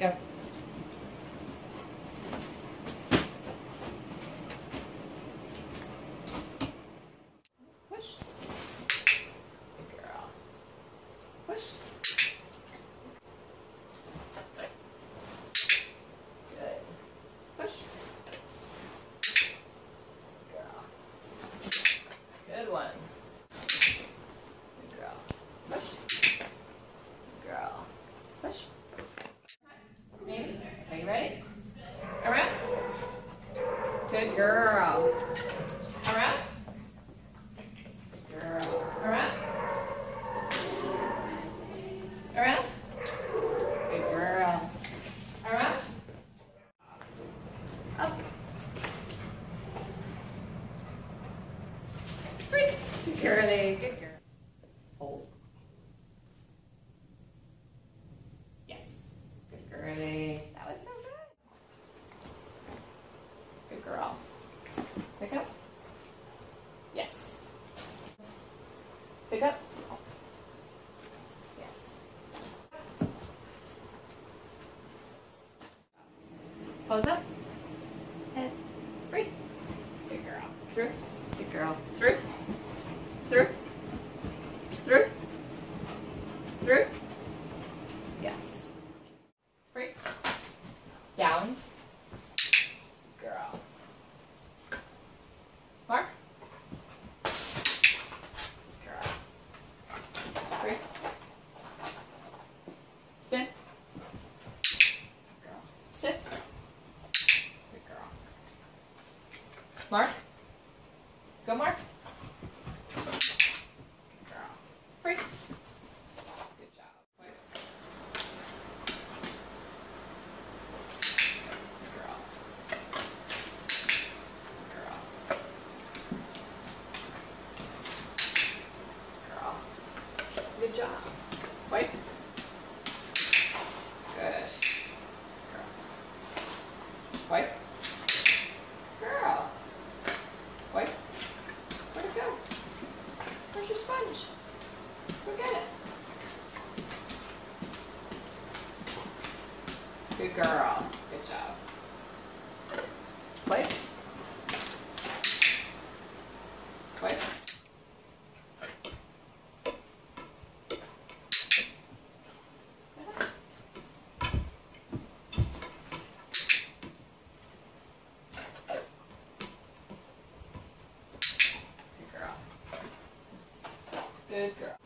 Go. Push. Good girl. Push. Good. Push. Girl. Good one. Good girl. Push. Girl. Push. Maybe. Are you ready? Around. Good girl. Around. Girl. Around. Around. Good girl. Around. Up. Free. Good girlie. Good girl. Hold. Yes. Good girlie. That was so good. Good girl. Pick up. Yes. Pick up. Yes. Pose up. Head. Free. Good girl. Through. Good girl. Through. Through. Through. Through. Yes. Free. Down. Girl. Mark. Girl. Free. Spin. Girl. Sit. Good girl. Mark. Go mark. Good girl. Free. Good job. Wait. Good girl. Girl. Girl. Good job. Wait. Good. Girl. Wait. Girl. Wait. Where'd it go? Where's your sponge? Go get it. Good girl. Good job. Wait. Wait. Good girl. Good girl.